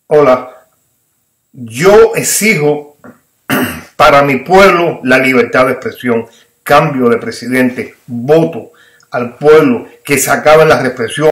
Hola, yo exijo para mi pueblo la libertad de expresión, cambio de presidente, voto al pueblo, que se acabe la represión.